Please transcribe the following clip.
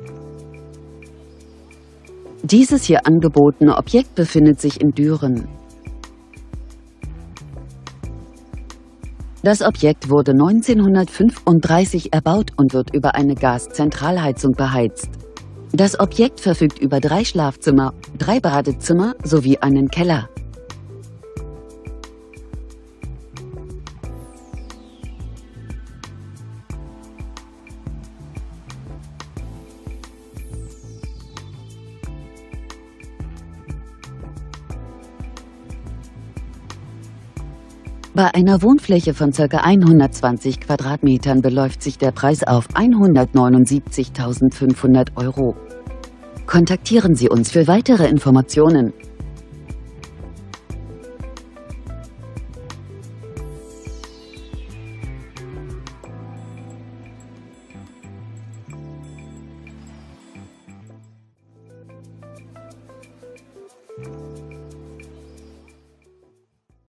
Dieses hier angebotene Objekt befindet sich in Düren. Das Objekt wurde 1935 erbaut und wird über eine Gaszentralheizung beheizt. Das Objekt verfügt über 3 Schlafzimmer, 3 Badezimmer sowie einen Keller. Bei einer Wohnfläche von ca. 120 Quadratmetern beläuft sich der Preis auf 179.500 €. Kontaktieren Sie uns für weitere Informationen.